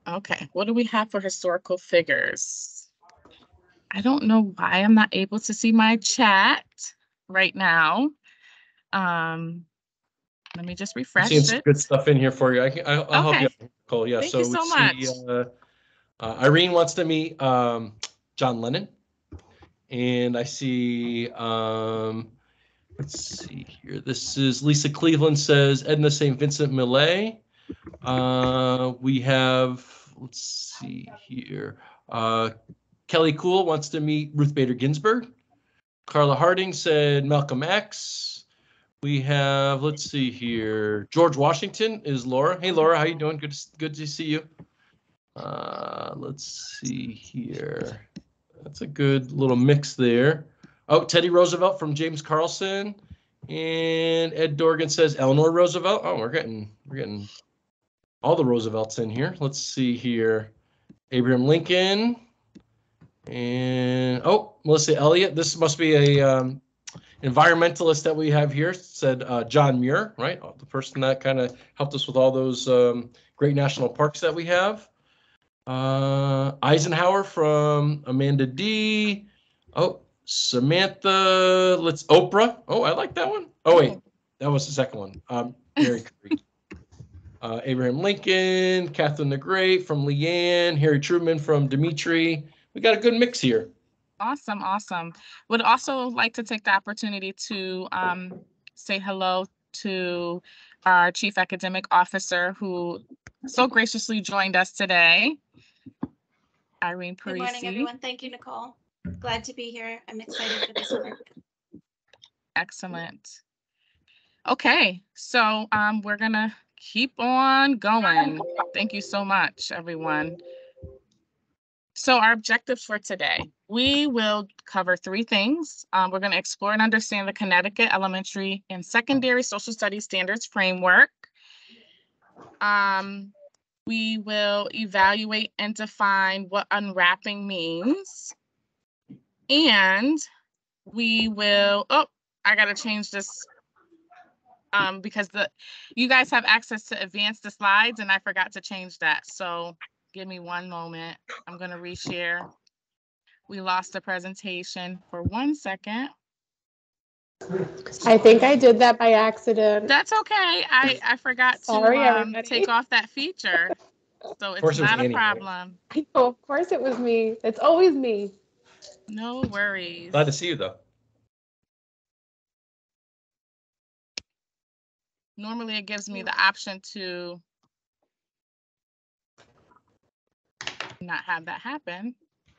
Okay, what do we have for historical figures? I don't know why I'm not able to see my chat right now. Let me just I'm seeing refresh some it. good stuff in here for you. I'll help you Okay, out, Nicole. Yeah, thank you so we so much. see Irene wants to meet John Lennon. And I see, let's see here. This is Lisa Cleveland says Edna St. Vincent Millay. We have, let's see here. Kelly Cool wants to meet Ruth Bader Ginsburg. Carla Harding said Malcolm X. We have, let's see here. George Washington is Laura. Hey, Laura, how you doing? Good to see you. Let's see here. That's a good little mix there. Oh, Teddy Roosevelt from James Carlson. And Ed Dorgan says Eleanor Roosevelt. Oh, we're getting all the Roosevelts in here. Let's see here. Abraham Lincoln. And oh, Melissa Elliott. This must be a environmentalist that we have here. Said John Muir, right? The person that kind of helped us with all those great national parks that we have. Eisenhower from Amanda D. Oh, Samantha. Let's Oprah. Oh, I like that one. Oh wait, that was the second one. Mary Curry. Abraham Lincoln, Catherine the Great from Leanne, Harry Truman from Dimitri. We got a good mix here. Awesome, awesome. Would also like to take the opportunity to say hello to our Chief Academic Officer who so graciously joined us today, Irene Parisi. Good morning, everyone. Thank you, Nicole. Glad to be here. I'm excited for this work. Excellent. Okay, so we're gonna keep on going. Thank you so much, everyone. So our objectives for today, we will cover 3 things. We're going to explore and understand the Connecticut Elementary and Secondary Social Studies Standards Framework. We will evaluate and define what unwrapping means. And we will, oh, I got to change this because you guys have access to advance the slides and I forgot to change that. So give me one moment. I'm going to reshare. We lost the presentation for 1 second. I think I did that by accident. That's okay. I forgot to take off that feature. So it's not a problem. I know, of course it was me. It's always me. No worries. Glad to see you though. Normally it gives me the option to not have that happen.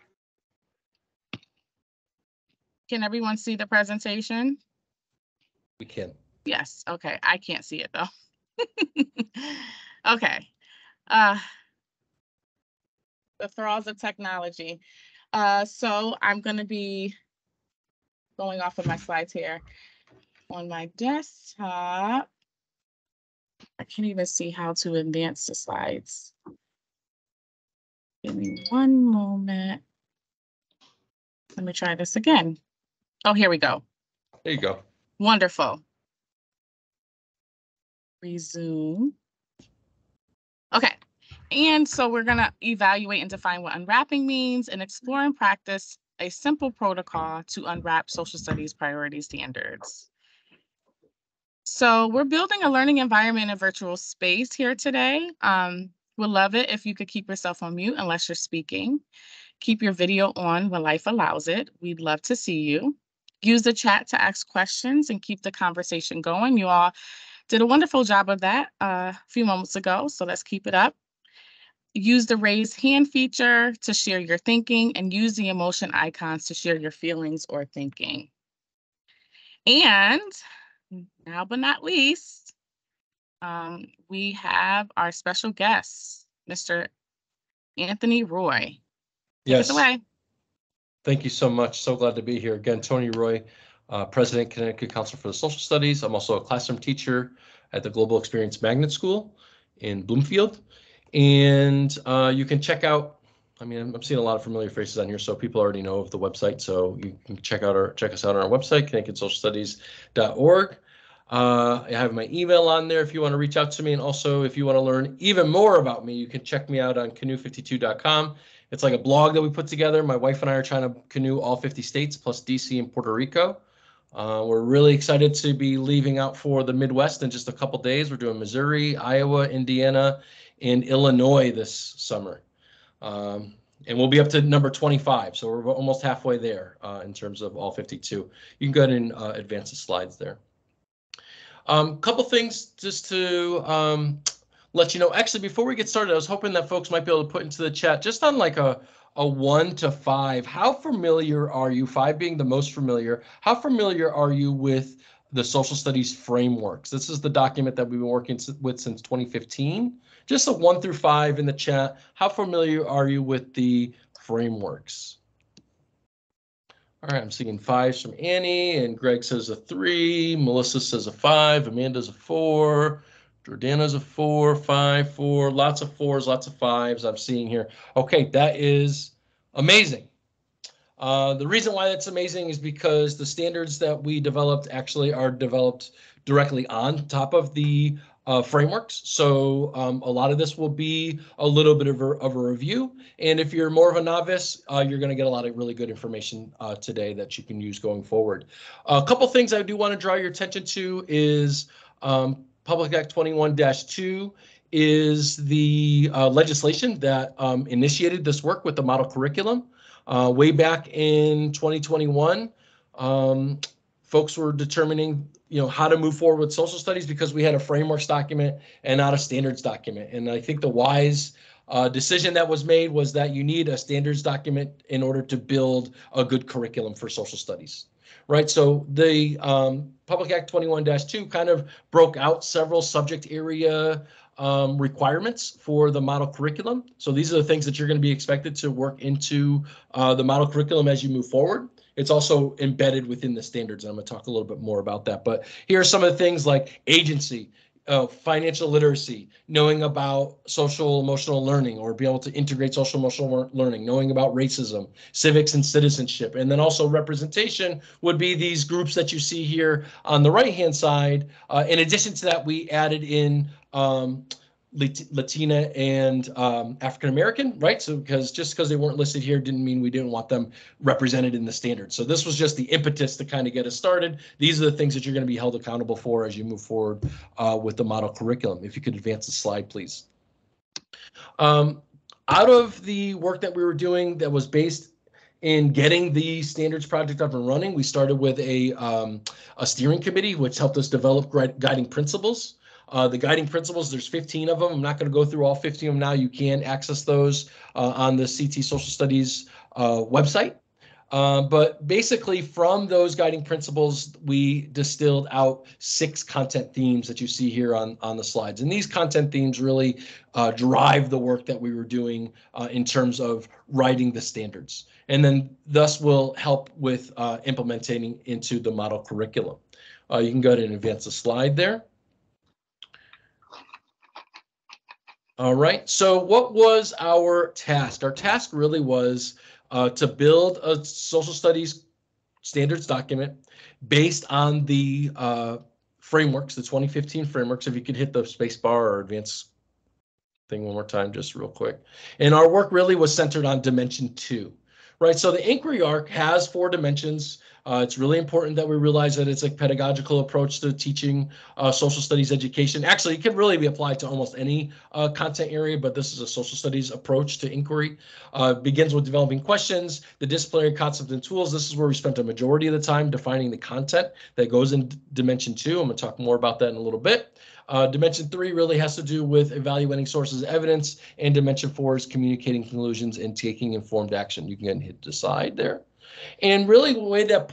Can everyone see the presentation? We can. Yes. Okay. I can't see it though. Okay. The thralls of technology. So I'm going to be going off of my slides here on my desktop. I can't even see how to advance the slides. Give me one moment. Let me try this again. Oh, here we go. There you go. Wonderful. Resume. Okay. And so we're going to evaluate and define what unwrapping means and explore and practice a simple protocol to unwrap social studies priority standards. So we're building a learning environment in virtual space here today. We'd love it if you could keep yourself on mute unless you're speaking. Keep your video on when life allows it. We'd love to see you. Use the chat to ask questions and keep the conversation going. You all did a wonderful job of that a few moments ago, so let's keep it up. Use the raise hand feature to share your thinking and use the emotion icons to share your feelings or thinking. And now but not least, we have our special guest, Mr. Anthony Roy. Yes. Take it away. Thank you so much. So glad to be here. Again, Tony Roy, President, Connecticut Council for the Social Studies. I'm also a classroom teacher at the Global Experience Magnet School in Bloomfield. And you can check out, I mean, I'm seeing a lot of familiar faces on here, so people already know of the website. So you can check us out on our website, ConnecticutSocialStudies.org. I have my email on there if you want to reach out to me. And also, if you want to learn even more about me, you can check me out on canoe52.com. It's like a blog that we put together. My wife and I are trying to canoe all 50 states plus DC and Puerto Rico. We're really excited to be leaving out for the Midwest in just a couple days. We're doing Missouri, Iowa, Indiana, and Illinois this summer. And we'll be up to number 25. So we're almost halfway there in terms of all 52. You can go ahead and advance the slides there. Couple things just to let you know. Actually, before we get started, I was hoping that folks might be able to put into the chat just on like a 1 to 5. How familiar are you, 5 being the most familiar, how familiar are you with the social studies frameworks? This is the document that we've been working with since 2015. Just a 1 through 5 in the chat. How familiar are you with the frameworks? All right, I'm seeing 5s from Annie, and Greg says a 3, Melissa says a 5, Amanda's a 4, Jordana's a 4, 5, 4, lots of 4s, lots of 5s I'm seeing here. Okay, that is amazing. The reason why that's amazing is because the standards that we developed actually are developed directly on top of the frameworks. So a lot of this will be a little bit of a review. And if you're more of a novice, you're going to get a lot of really good information today that you can use going forward. A couple things I do want to draw your attention to is Public Act 21-2 is the legislation that initiated this work with the model curriculum. Way back in 2021, folks were determining, how to move forward with social studies because we had a frameworks document and not a standards document. And I think the wise decision that was made was that you need a standards document in order to build a good curriculum for social studies. Right, so the Public Act 21-2 kind of broke out several subject area requirements for the model curriculum. So these are the things that you're going to be expected to work into the model curriculum as you move forward. It's also embedded within the standards, and I'm going to talk a little bit more about that. But here are some of the things like agency, financial literacy, knowing about social emotional learning or be able to integrate social emotional learning, knowing about racism, civics and citizenship. And then also representation would be these groups that you see here on the right-hand side. In addition to that, we added in Latina and African American, right? So just because they weren't listed here didn't mean we didn't want them represented in the standards. So this was just the impetus to kind of get us started. These are the things that you're going to be held accountable for as you move forward with the model curriculum. If you could advance the slide, please. Out of the work that we were doing that was based in getting the standards project up and running, we started with a steering committee, which helped us develop guiding principles. The guiding principles, there's 15 of them. I'm not going to go through all 15 of them now. You can access those on the CT Social Studies website. But basically from those guiding principles, we distilled out 6 content themes that you see here on the slides. And these content themes really drive the work that we were doing in terms of writing the standards. And then thus will help with implementing into the model curriculum. You can go ahead and advance the slide there. All right, so what was our task? Our task really was to build a social studies standards document based on the frameworks, the 2015 frameworks. If you could hit the space bar or advance thing one more time, just real quick. And our work really was centered on dimension 2, right? So the inquiry arc has 4 dimensions. It's really important that we realize that it's a pedagogical approach to teaching social studies education. Actually, it can really be applied to almost any content area, but this is a social studies approach to inquiry. Begins with developing questions, the disciplinary concepts and tools. This is where we spent a majority of the time defining the content that goes in dimension 2. I'm going to talk more about that in a little bit. Dimension 3 really has to do with evaluating sources of evidence, and dimension 4 is communicating conclusions and taking informed action. You can go ahead and hit decide there. And really the way that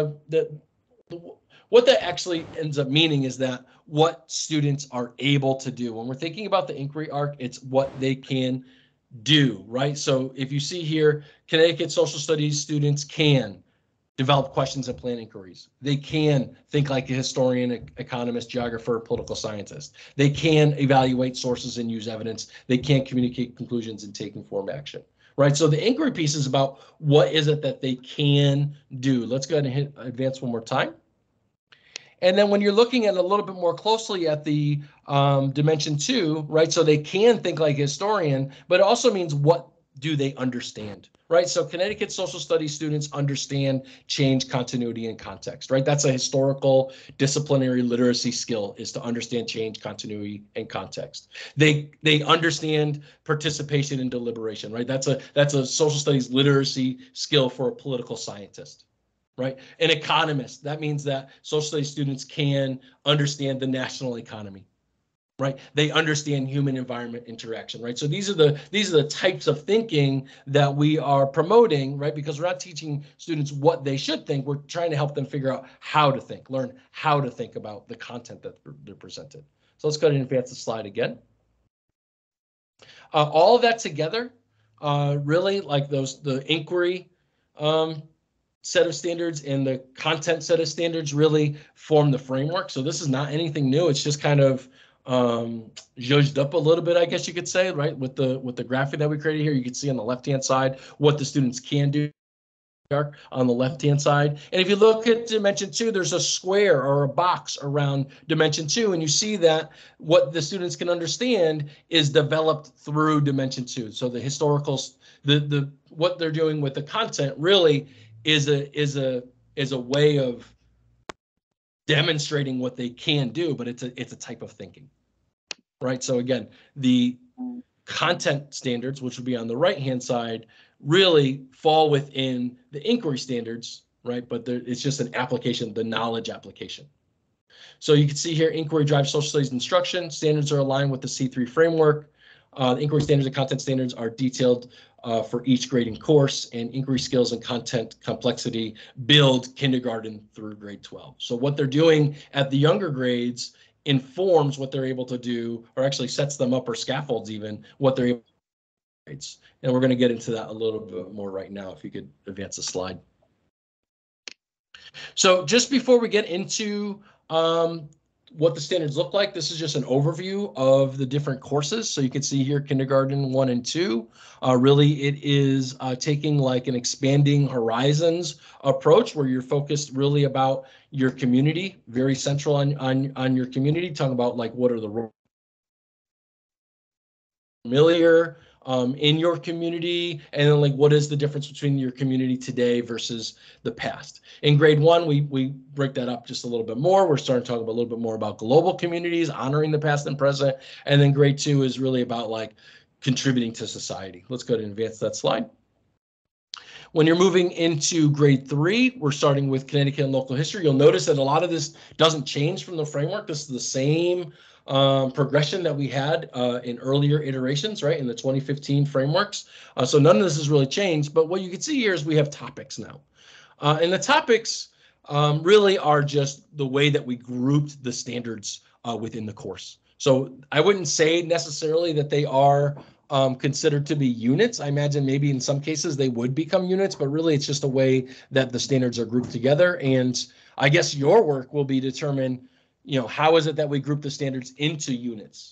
what that actually ends up meaning is that what students are able to do. When we're thinking about the inquiry arc, it's what they can do, right? So if you see here, Connecticut social studies students can develop questions and plan inquiries. They can think like a historian, economist, geographer, political scientist. They can evaluate sources and use evidence. They can communicate conclusions and take informed action. Right, so the inquiry piece is about what is it that they can do. Let's go ahead and hit advance one more time. And then when you're looking at a little bit more closely at the dimension 2, right? So they can think like a historian, but it also means what do they understand, right? So Connecticut social studies students understand change, continuity, and context, right? That's a historical disciplinary literacy skill, is to understand change, continuity, and context. They understand participation and deliberation, right? That's a social studies literacy skill for a political scientist. Right, an economist. That means that social studies students can understand the national economy. Right, they understand human-environment interaction. Right, so these are the types of thinking that we are promoting. Right, because we're not teaching students what they should think. We're trying to help them figure out how to think, learn how to think about the content that they're presented. So let's go ahead and advance the slide again. All of that together, really, like the inquiry set of standards and the content set of standards really form the framework. So this is not anything new. It's just kind of zhuzhed up a little bit, I guess you could say, right? With the graphic that we created here, you can see on the left-hand side what the students can do on the left-hand side. And if you look at dimension 2, there's a square or a box around dimension 2, and you see that what the students can understand is developed through dimension 2. So the historicals, the what they're doing with the content really is a way of demonstrating what they can do, but it's a type of thinking, right? So again, the content standards, which would be on the right-hand side, really fall within the inquiry standards, right? But it's just an application, the knowledge application. So you can see here, inquiry drives social studies instruction. Standards are aligned with the C3 framework. The inquiry standards and content standards are detailed for each grading course, and inquiry skills and content complexity build kindergarten through grade 12. So what they're doing at the younger grades informs what they're able to do, or actually sets them up or scaffolds even what they're able to do. And we're going to get into that a little bit more right now, if you could advance the slide. So just before we get into what the standards look like, this is just an overview of the different courses. So you can see here kindergarten 1 and 2. Really, it is taking like an expanding horizons approach where you're focused really about your community, very central on your community, talking about like what are the familiar in your community, and then like what is the difference between your community today versus the past. In grade 1, we break that up just a little bit more. We're starting to talk about a little bit more about global communities, honoring the past and present, and then grade 2 is really about like contributing to society. Let's go ahead and advance that slide. When you're moving into grade 3, we're starting with Connecticut and local history. You'll notice that a lot of this doesn't change from the framework. This is the same progression that we had in earlier iterations, right, in the 2015 frameworks. So none of this has really changed, but what you can see here is we have topics now. And the topics really are just the way that we grouped the standards within the course. So I wouldn't say necessarily that they are considered to be units. I imagine maybe in some cases they would become units, but really it's just a way that the standards are grouped together. And I guess your work will be determine, how is it that we group the standards into units?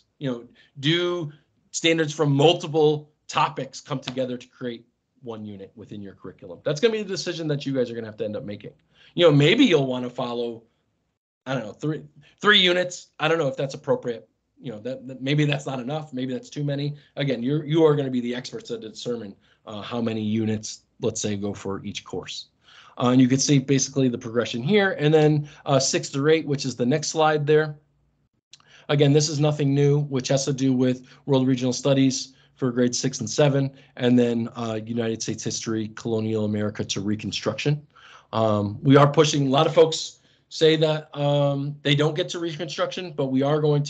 Do standards from multiple topics come together to create one unit within your curriculum? That's going to be the decision that you guys are going to have to end up making. Maybe you'll want to follow, I don't know, three units. I don't know if that's appropriate. That maybe that's not enough. Maybe that's too many. Again, you are going to be the experts to determine how many units, let's say, go for each course. And you can see basically the progression here, and then 6 through 8, which is the next slide there. Again, this is nothing new, which has to do with World Regional Studies for grades 6 and 7, and then United States history, colonial America to Reconstruction. We are pushing, a lot of folks say that they don't get to Reconstruction, but we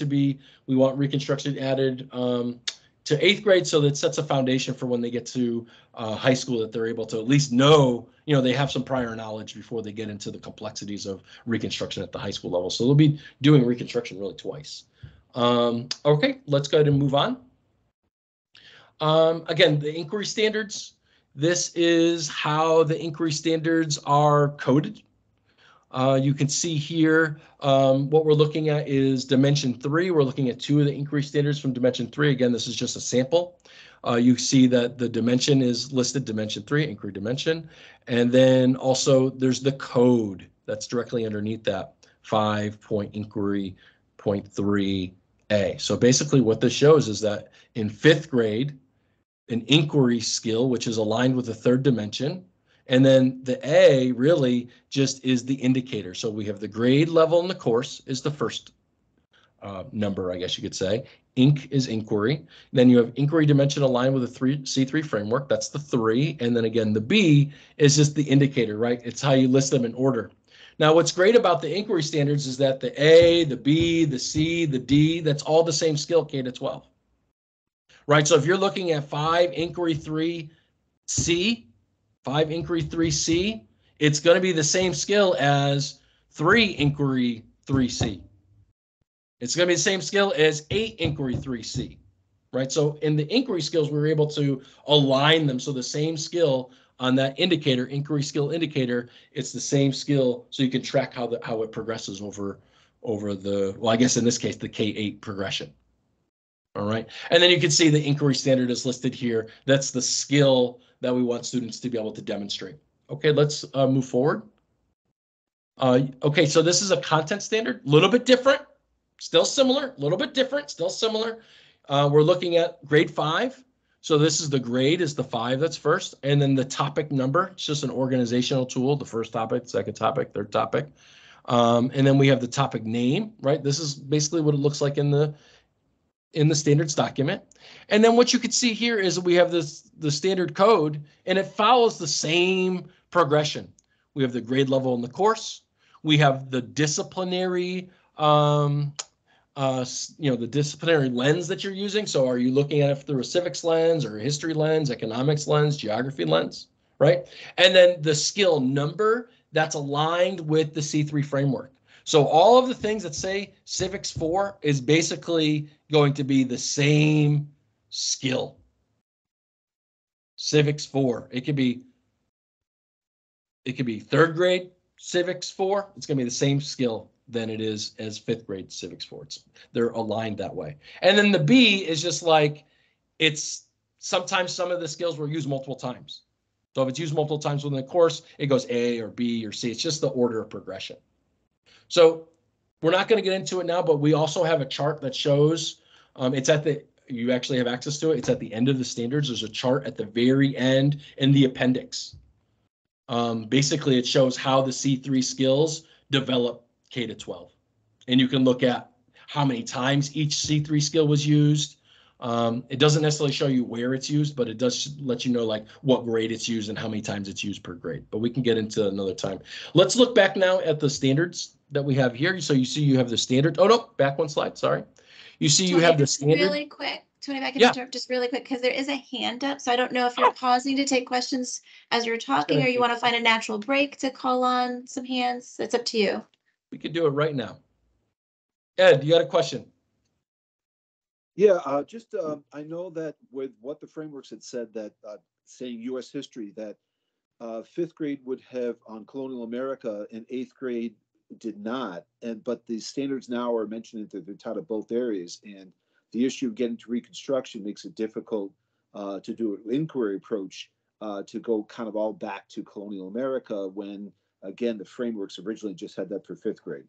want Reconstruction added to 8th grade, so that sets a foundation for when they get to high school, that they're able to at least know, they have some prior knowledge before they get into the complexities of Reconstruction at the high school level. So they'll be doing Reconstruction really twice. Okay, let's go ahead and move on. Again, the inquiry standards. This is how the inquiry standards are coded. You can see here what we're looking at is Dimension 3. We're looking at 2 of the inquiry standards from Dimension 3. Again, this is just a sample. You see that the dimension is listed, Dimension 3, inquiry dimension. And then also there's the code that's directly underneath that 5-point inquiry, point 3A. So basically what this shows is that in 5th grade, an inquiry skill, which is aligned with the 3rd dimension, and then the A really just is the indicator. So we have the grade level in the course is the first number, I guess you could say. Inc is inquiry. Then you have inquiry dimension aligned with a C3 framework. That's the 3. And then again, the B is just the indicator, right? It's how you list them in order. Now, what's great about the inquiry standards is that the A, the B, the C, the D, that's all the same skill K to 12. Right, so if you're looking at 5 inquiry 3C, 5 inquiry 3C, it's going to be the same skill as 3 inquiry 3C. It's going to be the same skill as 8 inquiry 3C, right? So in the inquiry skills, we were able to align them. So the same skill on that indicator, inquiry skill indicator, it's the same skill. So you can track how it progresses over the, well, I guess in this case, the K8 progression. All right. And then you can see the inquiry standard is listed here. That's the skill that we want students to be able to demonstrate. Okay, let's move forward. Okay, so this is a content standard, a little bit different, still similar, a little bit different, still similar. We're looking at grade 5. So this is the grade is the 5 that's first, and then the topic number, it's just an organizational tool, the first topic, second topic, third topic. And then we have the topic name, right? This is basically what it looks like in the standards document. And then what you can see here is we have the standard code, and it follows the same progression. We have the grade level in the course. We have the disciplinary, the disciplinary lens that you're using. So are you looking at it through a civics lens or a history lens, economics lens, geography lens, right? And then the skill number that's aligned with the C3 framework. So all of the things that say Civics 4 is basically going to be the same skill. Civics 4. It could be 3rd grade Civics 4. It's going to be the same skill than it is as 5th grade Civics 4. They're aligned that way. And then the B is just like, it's sometimes some of the skills were used multiple times. So if it's used multiple times within the course, it goes A or B or C. It's just the order of progression. So we're not going to get into it now, but we also have a chart that shows it's at the, you actually have access to it. It's at the end of the standards. There's a chart at the very end in the appendix. Basically, it shows how the C3 skills develop K to 12. And you can look at how many times each C3 skill was used. It doesn't necessarily show you where it's used, but it does let you know like what grade it's used and how many times it's used per grade. But we can get into another time. Let's look back now at the standards that we have here. So you see you have the standard. Oh, no, back one slide. Sorry. You see you have the standard. Really quick. Tony, if I can interrupt just really quick, because there is a hand up. So I don't know if you're pausing to take questions as you're talking, or you want to find a natural break to call on some hands. It's up to you. We could do it right now. Ed, you got a question? Yeah, I know that with what the frameworks had said that saying U.S. history, that 5th grade would have on colonial America and 8th grade did not. But the standards now are mentioning that they're taught at both areas. And the issue of getting to Reconstruction makes it difficult to do an inquiry approach to go kind of all back to colonial America when, again, the frameworks originally just had that for 5th grade.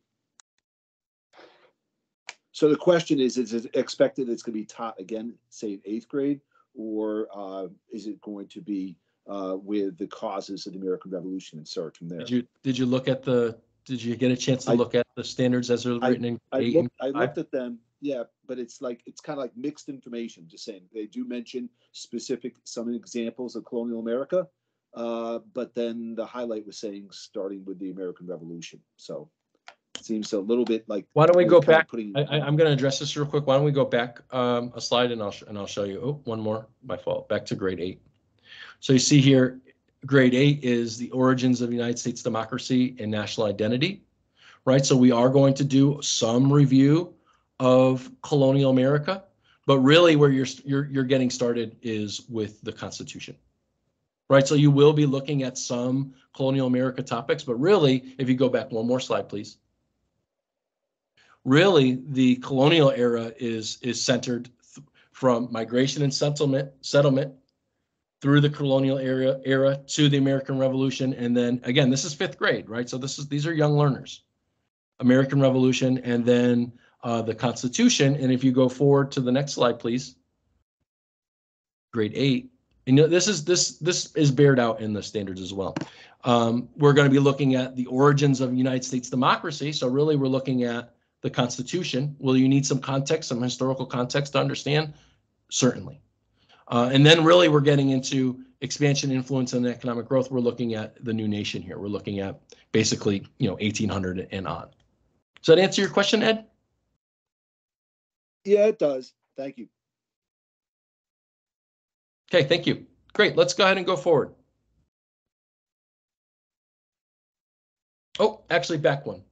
So the question is it expected it's going to be taught again, say in 8th grade, or is it going to be with the causes of the American Revolution and start from there? Did you look at did you get a chance to look at the standards as they're written in I looked at them, yeah, but it's kind of like mixed information, just saying. They do mention some examples of colonial America, but then the highlight was saying starting with the American Revolution. So it seems a little bit like. Why don't we go back? I'm going to address this real quick. Why don't we go back a slide and I'll show you. Oh, one more, my fault. Back to grade 8. So you see here, grade 8 is the origins of United States democracy and national identity, right? So we are going to do some review of colonial America, but really where you're getting started is with the Constitution, right? So you will be looking at some colonial America topics, but really, if you go back one more slide, please. Really, the colonial era is centered from migration and settlement through the colonial era to the American Revolution. And then again, this is 5th grade, right? So these are young learners. American Revolution, and then the Constitution. And if you go forward to the next slide, please. Grade 8. And this is bared out in the standards as well. We're going to be looking at the origins of United States democracy. So really, we're looking at the Constitution. Will you need some context, some historical context to understand? Certainly. And then really, we're getting into expansion, influence, and economic growth. We're looking at the new nation here. We're looking at basically, 1800 and on. Does that answer your question, Ed? Yeah, it does. Thank you. Okay, thank you. Great, let's go ahead and go forward. Oh, actually back one.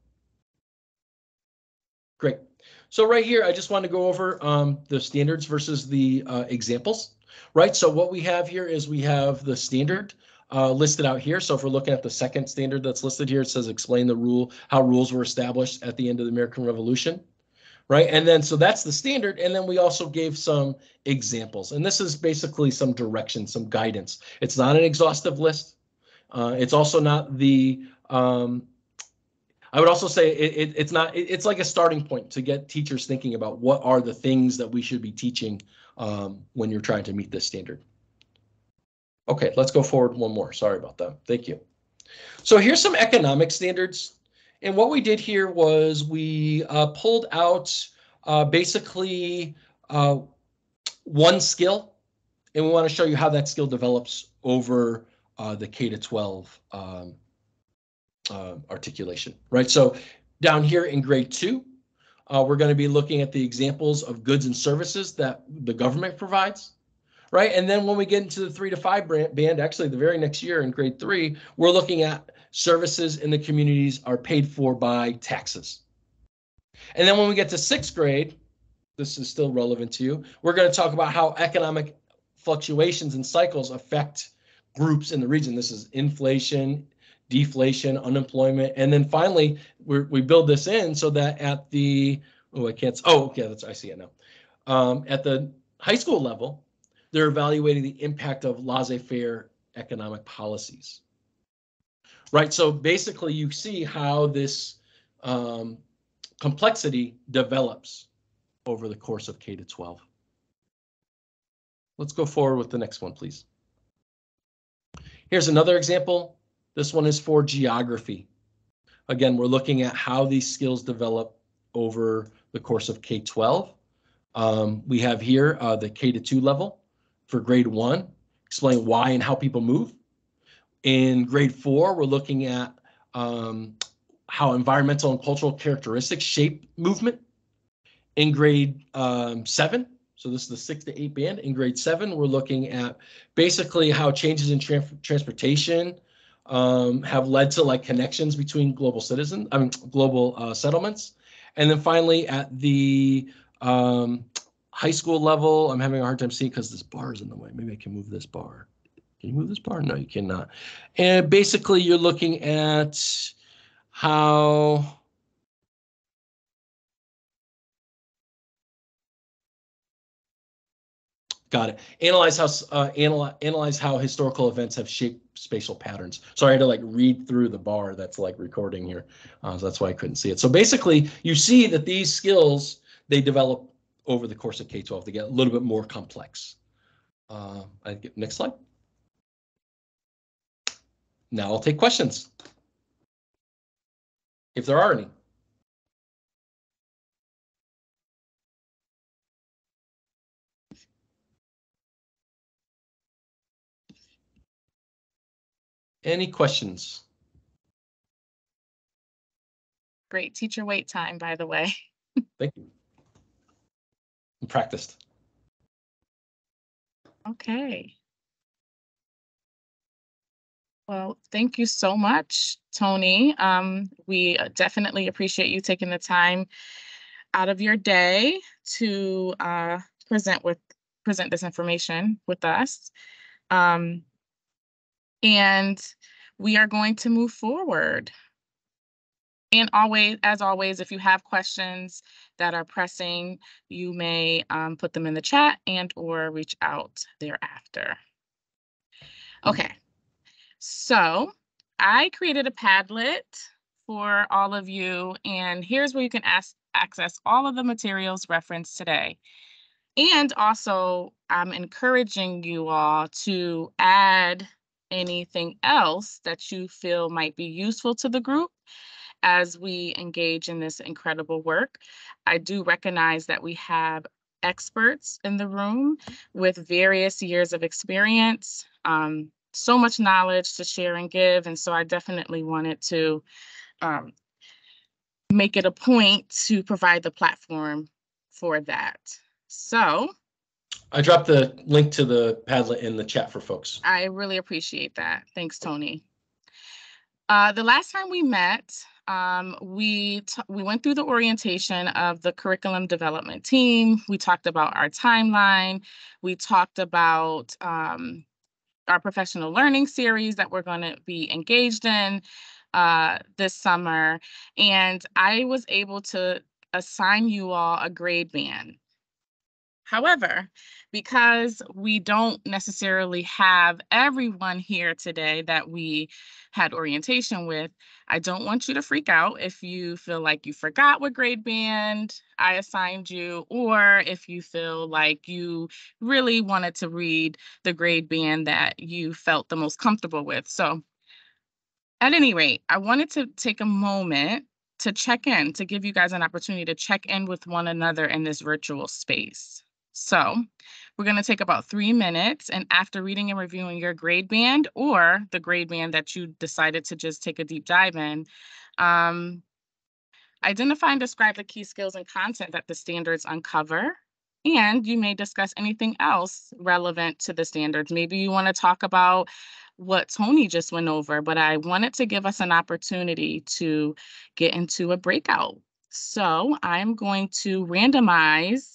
Great. So right here, I just want to go over the standards versus the examples, right? So what we have here is we have the standard listed out here. So if we're looking at the second standard that's listed here, it says explain the rule, how rules were established at the end of the American Revolution. Right, and then so that's the standard, and then we also gave some examples, and this is basically some direction, some guidance. It's not an exhaustive list. It's also not the. I would also say it's not. It's like a starting point to get teachers thinking about what are the things that we should be teaching when you're trying to meet this standard. Okay, let's go forward one more. Sorry about that. Thank you. So here's some economic standards. And what we did here was we pulled out basically one skill, and we want to show you how that skill develops over the K-12 articulation, right? So down here in grade 2, we're going to be looking at the examples of goods and services that the government provides, right? And then when we get into the 3 to 5 band, actually the very next year in grade 3, we're looking at services in the communities are paid for by taxes. And then when we get to 6th grade, this is still relevant to you, we're going to talk about how economic fluctuations and cycles affect groups in the region. This is inflation, deflation, unemployment. And then finally, we build this in so that at the, I see it now. At the high school level, they're evaluating the impact of laissez-faire economic policies. Right, so basically you see how this complexity develops over the course of K-12. Let's go forward with the next one, please. Here's another example. This one is for geography. Again, we're looking at how these skills develop over the course of K-12. We have here the K-2 level for grade 1, explain why and how people move. In grade 4, we're looking at how environmental and cultural characteristics shape movement. In grade 7, so this is the 6 to 8 band. In grade 7, we're looking at basically how changes in transportation have led to like connections between global settlements. And then finally at the high school level, I'm having a hard time seeing because this bar is in the way. Maybe I can move this bar. Can you move this bar? No, you cannot. And basically you're looking at how got it. Analyze how historical events have shaped spatial patterns. So I had to like read through the bar that's like recording here. So that's why I couldn't see it. So basically you see that these skills, they develop over the course of K-12 to get a little bit more complex. Next slide. Now I'll take questions, if there are any. Any questions? Great teacher wait time, by the way. Thank you. I'm practiced. Okay. Well, thank you so much, Tony. We definitely appreciate you taking the time out of your day to present this information with us. And we are going to move forward. And as always, if you have questions that are pressing, you may put them in the chat or reach out thereafter. Okay. So I created a Padlet for all of you. And here's where you can access all of the materials referenced today. And also, I'm encouraging you all to add anything else that you feel might be useful to the group as we engage in this incredible work. I do recognize that we have experts in the room with various years of experience, so much knowledge to share and give. And so I definitely wanted to make it a point to provide the platform for that. So I dropped the link to the Padlet in the chat for folks. I really appreciate that. Thanks, Tony. The last time we met, we went through the orientation of the curriculum development team. We talked about our timeline. We talked about our professional learning series that we're going to be engaged in this summer. And I was able to assign you all a grade band. However, because we don't necessarily have everyone here today that we had orientation with, I don't want you to freak out if you feel like you forgot what grade band I assigned you, or if you feel like you really wanted to read the grade band that you felt the most comfortable with. So at any rate, I wanted to take a moment to check in, to give you guys an opportunity to check in with one another in this virtual space. So we're going to take about 3 minutes, and after reading and reviewing your grade band or the grade band that you decided to just take a deep dive in, identify and describe the key skills and content that the standards uncover. And you may discuss anything else relevant to the standards. Maybe you want to talk about what Tony just went over, but I wanted to give us an opportunity to get into a breakout. So I'm going to randomize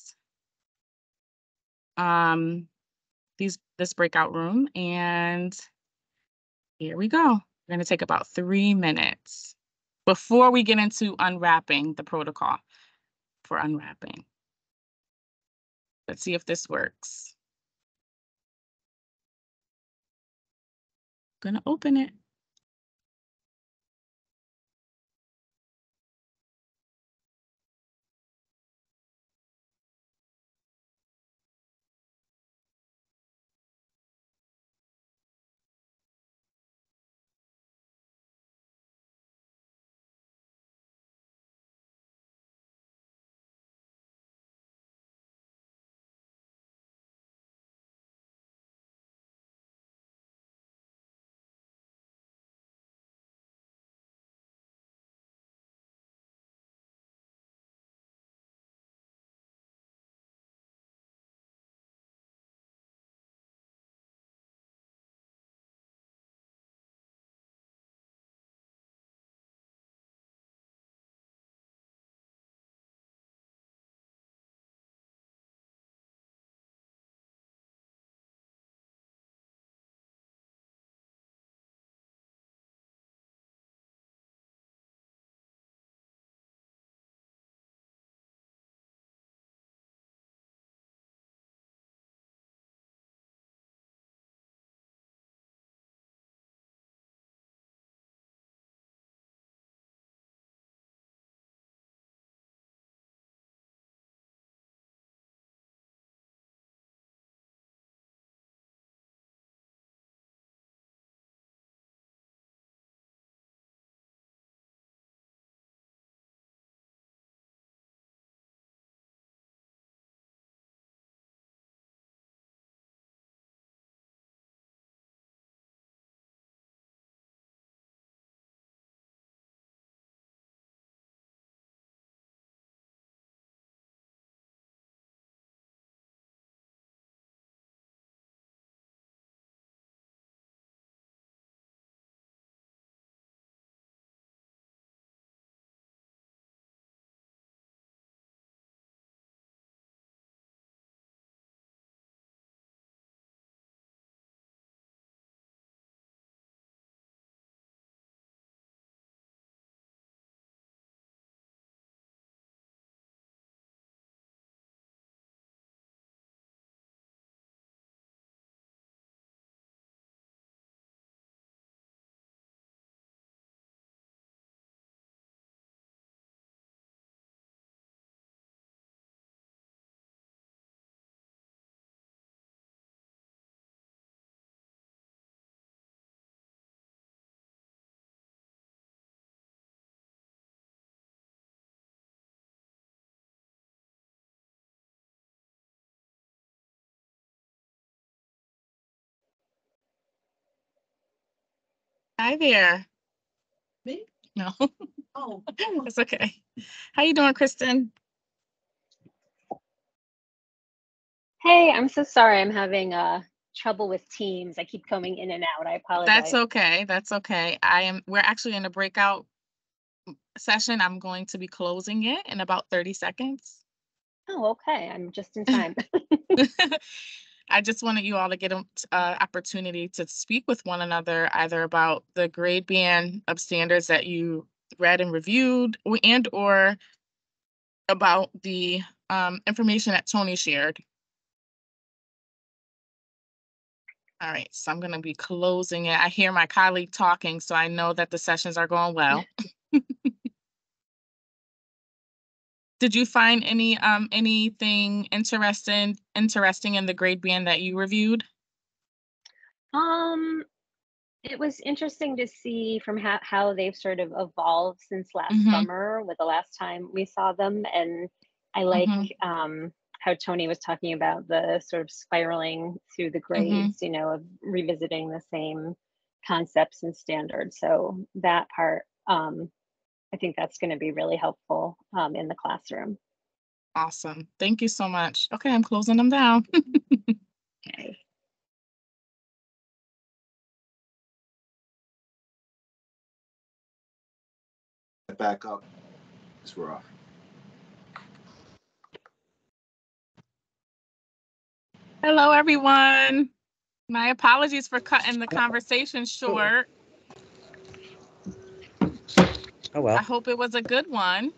this breakout room, and here we go. We're going to take about 3 minutes before we get into unwrapping the protocol for unwrapping. Let's see if this works. I'm going to open it. Hi there. Me? No, Oh. it's okay. How you doing, Kristen? Hey, I'm so sorry. I'm having trouble with Teams. I keep coming in and out. I apologize. That's okay. That's okay. We're actually in a breakout session. I'm going to be closing it in about 30 seconds. Oh, okay. I'm just in time. I just wanted you all to get an opportunity to speak with one another, either about the grade band of standards that you read and reviewed, and or about the information that Tony shared. All right, so I'm going to be closing it. I hear my colleague talking, so I know that the sessions are going well. Did you find anything interesting in the grade band that you reviewed? It was interesting to see from how they've sort of evolved since last Mhm. summer with the last time we saw them. And I like Mhm. how Tony was talking about the sort of spiraling through the grades, you know, of revisiting the same concepts and standards. So that part, I think that's going to be really helpful in the classroom. Awesome. Thank you so much. Okay, I'm closing them down. Okay. Back up. Because we're off. Hello, everyone. My apologies for cutting the conversation short. Oh, well. I hope it was a good one.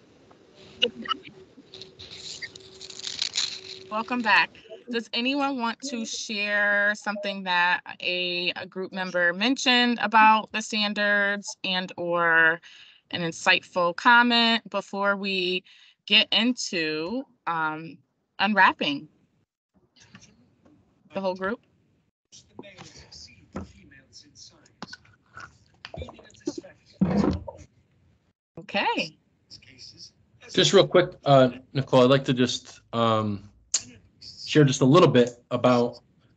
Welcome back. Does anyone want to share something that a group member mentioned about the standards and or an insightful comment before we get into unwrapping? The whole group? Okay. Just real quick, Nicole, I'd like to just share just a little bit about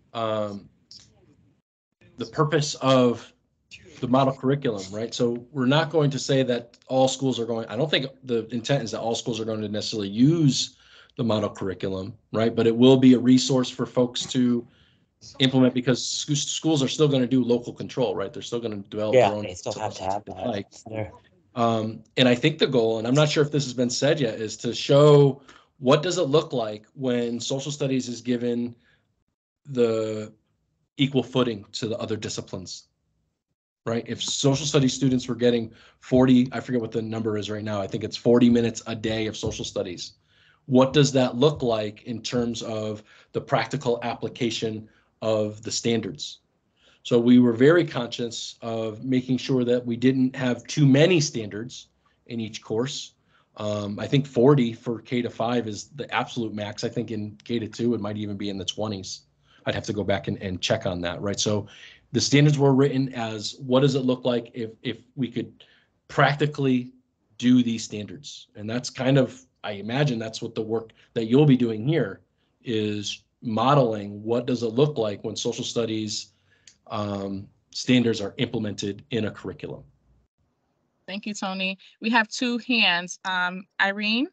the purpose of the model curriculum, right? So we're not going to say that all schools are going, I don't think the intent is that all schools are going to necessarily use the model curriculum, right? But it will be a resource for folks to implement because schools are still going to do local control, right? They're still going to develop their own. They still have to have that. Like, and I think the goal, and I'm not sure if this has been said yet, is to show what does it look like when social studies is given the equal footing to the other disciplines, right? If social studies students were getting 40, I forget what the number is right now, I think it's 40 minutes a day of social studies. What does that look like in terms of the practical application of the standards? So we were very conscious of making sure that we didn't have too many standards in each course. I think 40 for K-5 is the absolute max. I think in K-2 it might even be in the 20s. I'd have to go back and check on that, right? So the standards were written as what does it look like if we could practically do these standards? And that's kind of, I imagine that's what the work that you'll be doing here is modeling what does it look like when social studies standards are implemented in a curriculum. Thank you, Tony. We have two hands. Irene?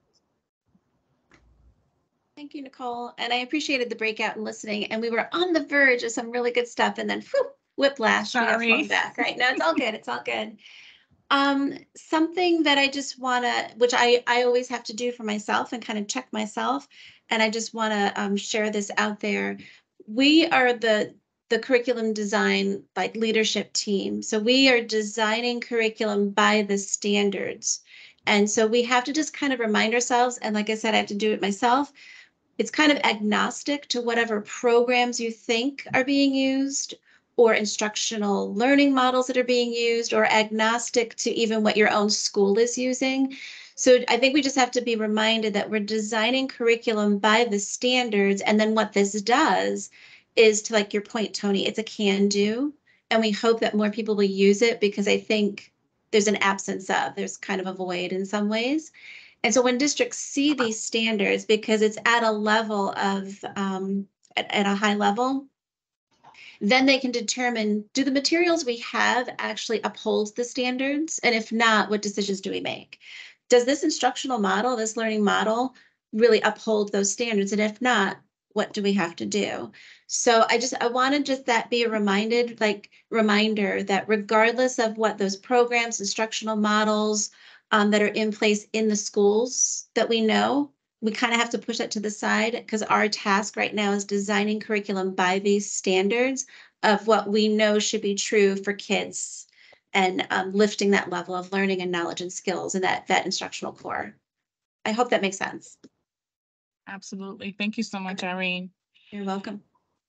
Thank you, Nicole. And I appreciated the breakout and listening. And we were on the verge of some really good stuff. And then whew, whiplash, we got flown back. Right now, it's all good. It's all good. Something that I just want to, which I always have to do for myself and kind of check myself. And I just want to share this out there. We are the curriculum design like leadership team. So we are designing curriculum by the standards. And so we have to just kind of remind ourselves. And like I said, I have to do it myself. It's kind of agnostic to whatever programs you think are being used or instructional learning models that are being used, or agnostic to even what your own school is using. So I think we just have to be reminded that we're designing curriculum by the standards. And then what this does is, to like your point, Tony, it's a can do. And we hope that more people will use it, because I think there's an absence of, there's kind of a void in some ways. And so when districts see these standards, because it's at a level of, at a high level, Then they can determine, do the materials we have actually uphold the standards? And if not, what decisions do we make? Does this instructional model, this learning model, really uphold those standards? And if not, what do we have to do? So I want to just that be a reminder that regardless of what those programs, instructional models that are in place in the schools that we know, we kind of have to push that to the side, because our task right now is designing curriculum by these standards of what we know should be true for kids, and lifting that level of learning and knowledge and skills and that instructional core. I hope that makes sense. Absolutely. Thank you so much, Irene. You're welcome.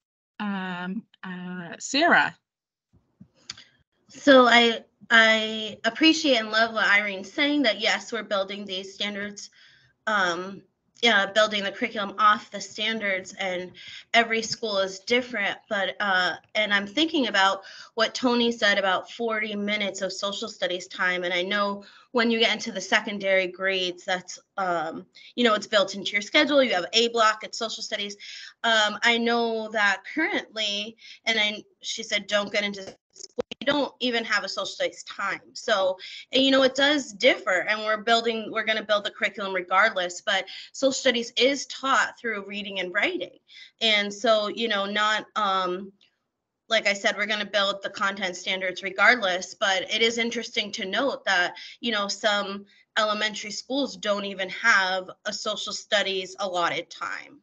Sarah. So I appreciate and love what Irene's saying, that yes, we're building these standards, building the curriculum off the standards, and every school is different. But and I'm thinking about what Tony said about 40 minutes of social studies time. And I know when you get into the secondary grades, that's it's built into your schedule. You have A block at social studies. I know that currently, and she said don't get into school, you don't even have a social studies time. So, it does differ, and we're going to build the curriculum regardless, but social studies is taught through reading and writing. And so, not, like I said, we're going to build the content standards regardless, but it is interesting to note that, some elementary schools don't even have a social studies allotted time.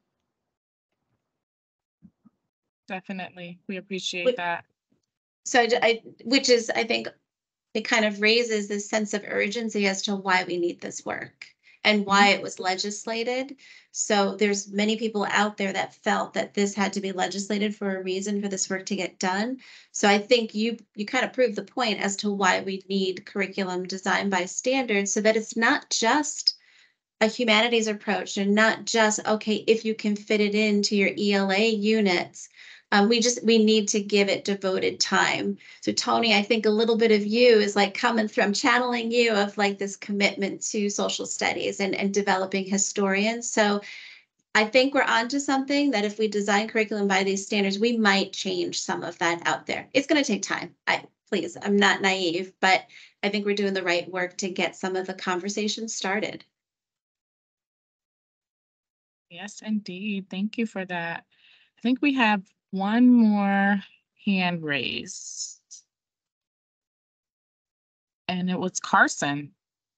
Definitely. We appreciate that. So I think it kind of raises this sense of urgency as to why we need this work and why it was legislated. So there's many people out there that felt that this had to be legislated for a reason for this work to get done. So I think you kind of proved the point as to why we need curriculum designed by standards, so that it's not just a humanities approach and not just, okay, if you can fit it into your ELA units. We need to give it devoted time. So Tony, I think a little bit of you is like coming through, I'm channeling you of like this commitment to social studies and developing historians. So I think we're onto something, that if we design curriculum by these standards, we might change some of that out there. It's going to take time. I'm not naive, but I think we're doing the right work to get some of the conversations started. Yes, indeed. Thank you for that. I think we have one more hand raised. And it was Carson.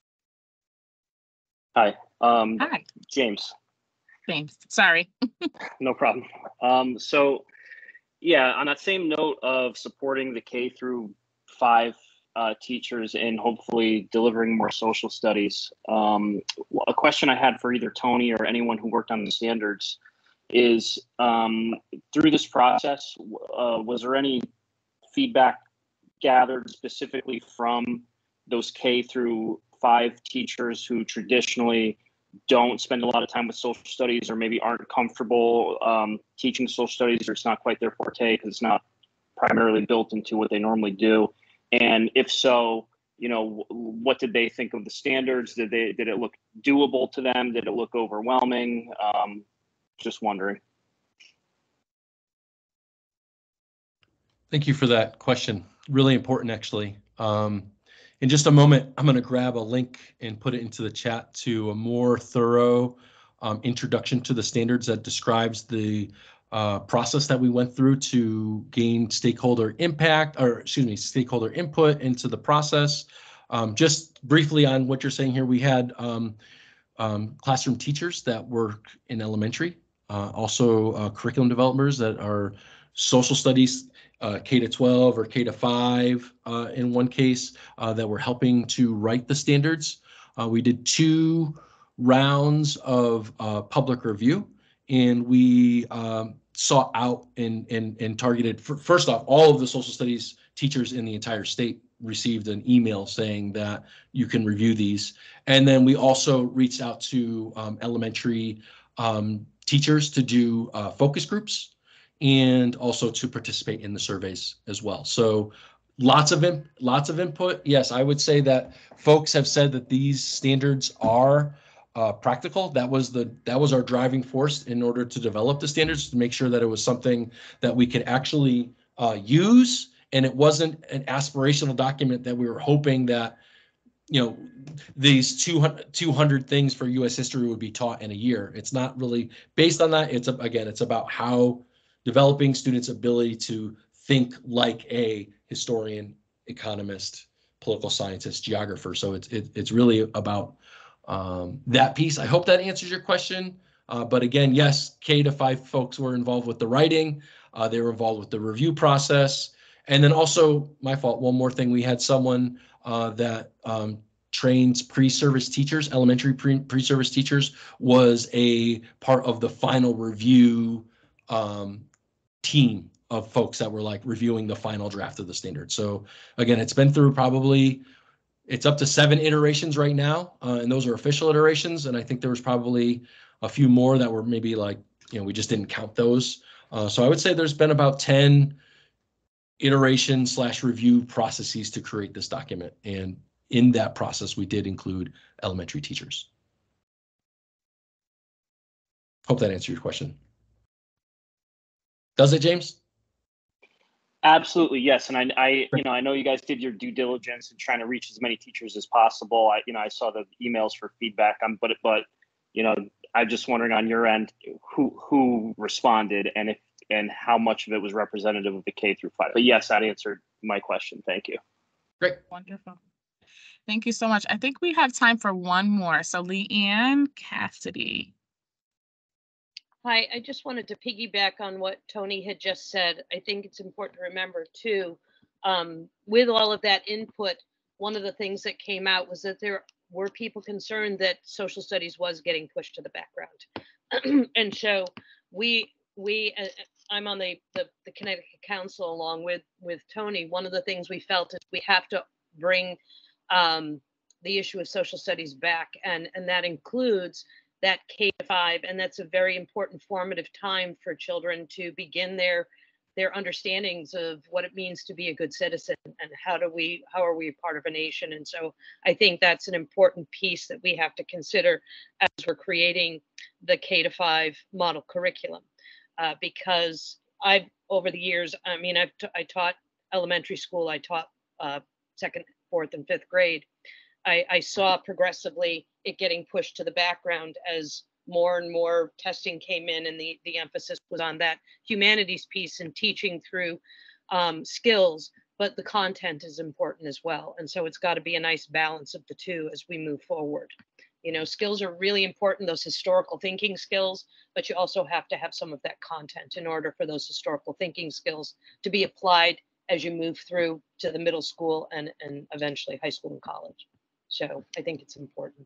Hi. Hi. James. Sorry. No problem. So yeah, on that same note of supporting the K-5 teachers and hopefully delivering more social studies, a question I had for either Tony or anyone who worked on the standards is, through this process, was there any feedback gathered specifically from those K-5 teachers who traditionally don't spend a lot of time with social studies, or maybe aren't comfortable teaching social studies, or it's not quite their forte because it's not primarily built into what they normally do? And if so, what did they think of the standards? Did it look doable to them? Did it look overwhelming? Just wondering. Thank you for that question. Really important, actually. In just a moment, I'm going to grab a link and put it into the chat to a more thorough introduction to the standards that describes the process that we went through to gain stakeholder stakeholder input into the process. Just briefly on what you're saying here, we had classroom teachers that work in elementary, also curriculum developers that are social studies, K-12 or K-5 in one case, that were helping to write the standards. We did 2 rounds of public review, and we sought out and targeted, first off, all of the social studies teachers in the entire state received an email saying that you can review these. And then we also reached out to elementary teachers to do focus groups, and also to participate in the surveys as well. So lots of input. Yes, I would say that folks have said that these standards are practical. That was our driving force in order to develop the standards, to make sure that it was something that we could actually use, and it wasn't an aspirational document that we were hoping that, you know, these 200 things for U.S. history would be taught in a year. It's not really based on that. It's again, it's about how developing students' ability to think like a historian, economist, political scientist, geographer. So it's really about that piece. I hope that answers your question. But again, yes, K-5 folks were involved with the writing. They were involved with the review process. And then also, my fault, one more thing, we had someone that trains pre-service teachers, elementary pre-service teachers, was a part of the final review team of folks that were like reviewing the final draft of the standard. So again, it's been through probably, it's up to 7 iterations right now, and those are official iterations. And I think there was probably a few more that were maybe like, you know, we just didn't count those. So I would say there's been about 10 iteration / review processes to create this document. And in that process, we did include elementary teachers. Hope that answers your question. Does it, James? Absolutely, yes. And I know you guys did your due diligence in trying to reach as many teachers as possible. I saw the emails for feedback on, but I'm just wondering on your end who responded and how much of it was representative of the K-5. But yes, that answered my question. Thank you. Great. Wonderful. Thank you so much. I think we have time for one more. So Leanne Cassidy. Hi, I just wanted to piggyback on what Tony had just said. I think it's important to remember too, with all of that input, one of the things that came out was that there were people concerned that social studies was getting pushed to the background. And so I'm on the Connecticut Council along with Tony. One of the things we felt is we have to bring the issue of social studies back, and that includes that K-5, and that's a very important formative time for children to begin their understandings of what it means to be a good citizen and how are we a part of a nation. And so I think that's an important piece that we have to consider as we're creating the K-5 model curriculum, because over the years, I mean, I taught elementary school, I taught 2nd, 4th, and 5th grade. I saw progressively it getting pushed to the background as more and more testing came in, and the emphasis was on that humanities piece and teaching through skills, but the content is important as well. And so it's got to be a nice balance of the two as we move forward. You know, skills are really important, those historical thinking skills, but you also have to have some of that content in order for those historical thinking skills to be applied as you move through to the middle school and eventually high school and college. So I think it's important.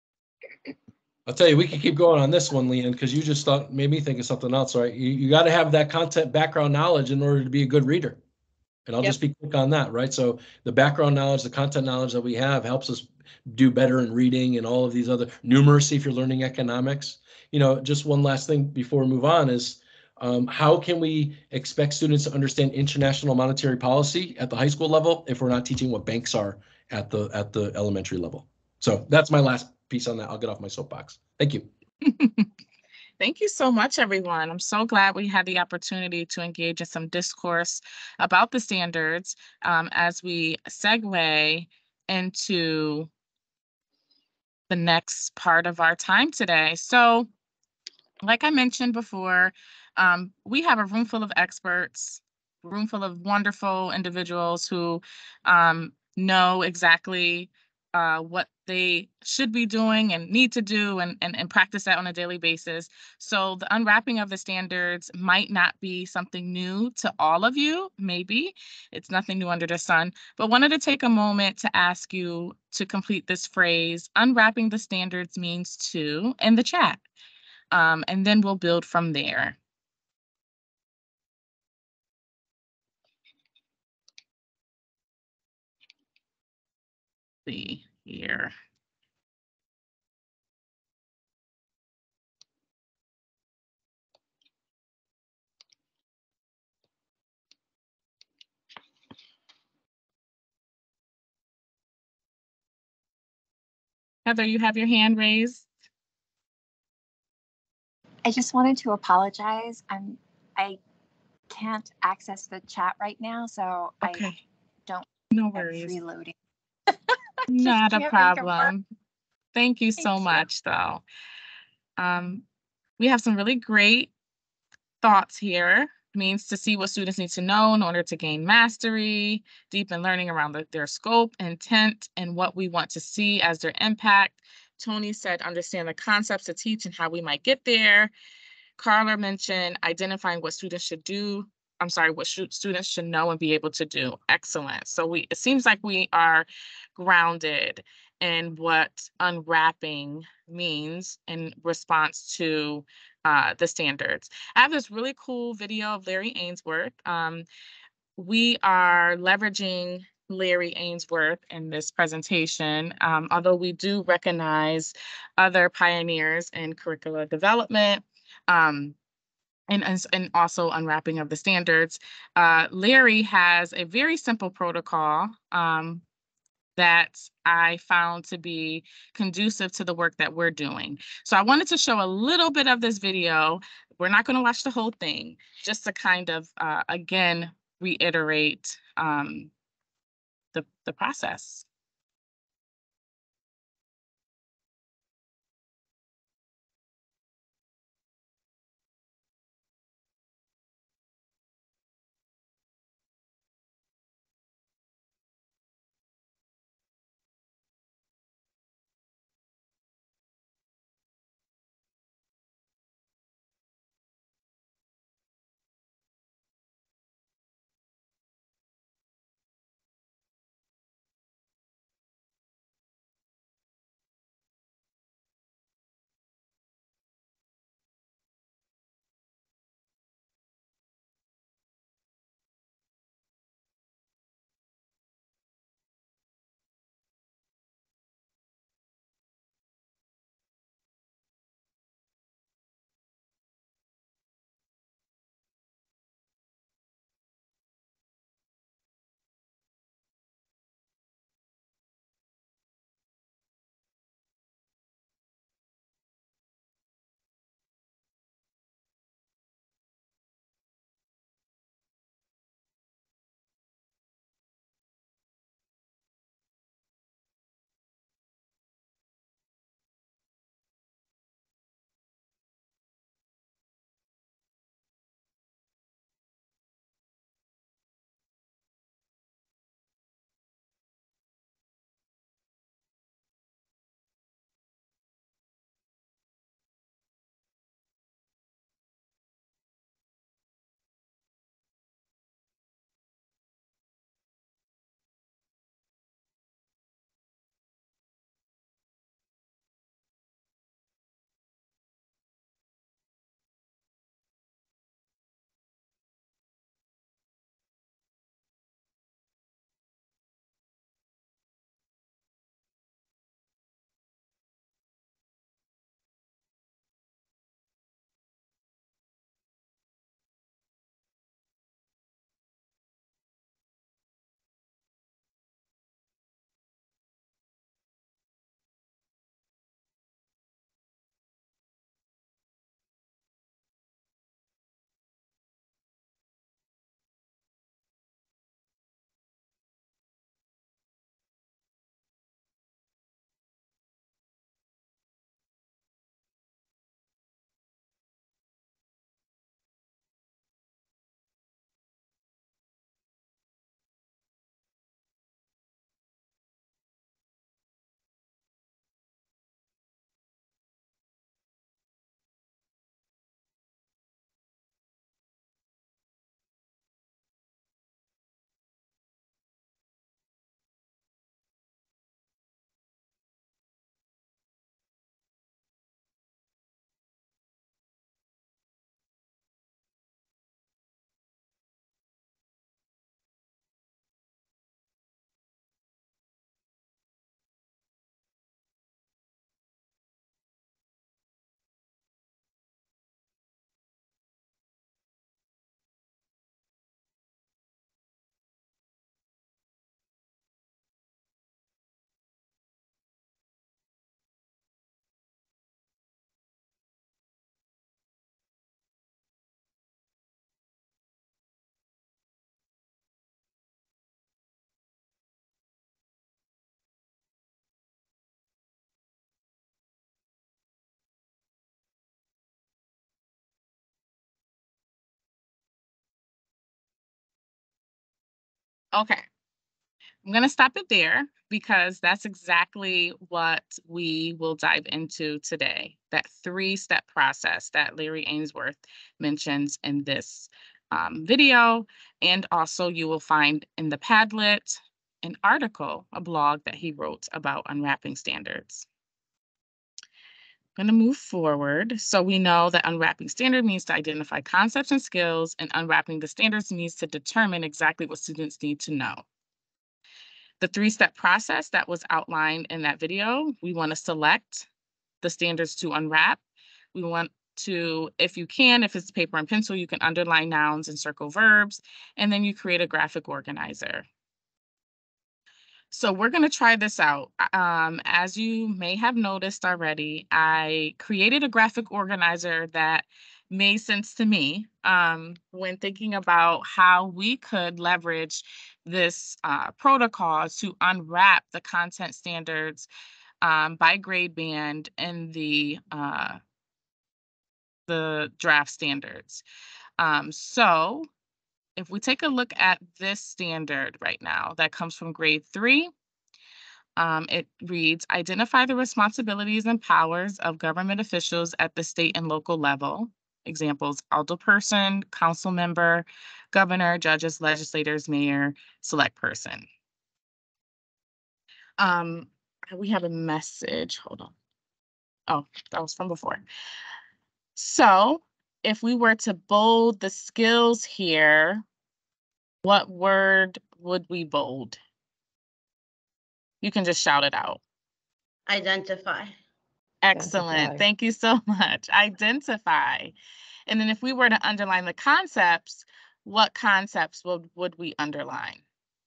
I'll tell you, we could keep going on this one, Leanne, because you just made me think of something else, right? You got to have that content background knowledge in order to be a good reader. And I'll just be quick on that, right? So the background knowledge, the content knowledge that we have helps us do better in reading and all of these other numeracy if you're learning economics. You know, just one last thing before we move on is how can we expect students to understand international monetary policy at the high school level if we're not teaching what banks are at the elementary level? So that's my last piece on that. I'll get off my soapbox. Thank you. Thank you so much, everyone. I'm so glad we had the opportunity to engage in some discourse about the standards as we segue into the next part of our time today. So, like I mentioned before, we have a room full of experts, a room full of wonderful individuals who know exactly what they should be doing and need to do and practice that on a daily basis. So the unwrapping of the standards might not be something new to all of you. Maybe it's nothing new under the sun, but wanted to take a moment to ask you to complete this phrase, unwrapping the standards means to, in the chat. And then we'll build from there. See here. Heather, you have your hand raised. I just wanted to apologize. I can't access the chat right now, so Okay. I don't No have worries. freeloading. Not a can't make it work. problem. Thank you so much, though. We have some really great thoughts here. Means to see what students need to know in order to gain mastery, deepen learning around their scope, intent, and what we want to see as their impact. Tony said, understand the concepts to teach and how we might get there. Carla mentioned identifying what students should do. I'm sorry, what students should know and be able to do. Excellent. So it seems like we are grounded in what unwrapping means in response to the standards. I have this really cool video of Larry Ainsworth. We are leveraging Larry Ainsworth in this presentation, although we do recognize other pioneers in curricular development. And also unwrapping of the standards. Larry has a very simple protocol that I found to be conducive to the work that we're doing. So I wanted to show a little bit of this video. We're not going to watch the whole thing, just to kind of, again, reiterate the process. Okay. I'm going to stop it there because that's exactly what we will dive into today, that 3-step process that Larry Ainsworth mentions in this video. And also you will find in the Padlet an article, a blog that he wrote about unwrapping standards. I'm going to move forward. So we know that unwrapping standard means to identify concepts and skills, and unwrapping the standards means to determine exactly what students need to know. The 3-step process that was outlined in that video, we want to select the standards to unwrap. We want to, if you can, if it's paper and pencil, you can underline nouns and circle verbs, and then you create a graphic organizer. So we're going to try this out. As you may have noticed already, I created a graphic organizer that made sense to me when thinking about how we could leverage this protocol to unwrap the content standards by grade band in the draft standards. So if we take a look at this standard right now that comes from grade 3, it reads, identify the responsibilities and powers of government officials at the state and local level. Examples, alderperson, council member, governor, judges, legislators, mayor, select person. We have a message, hold on. Oh, that was from before. So if we were to bold the skills here, what word would we bold? You can just shout it out. Identify. Excellent. Identify. Thank you so much. Identify. And then if we were to underline the concepts, what concepts would we underline?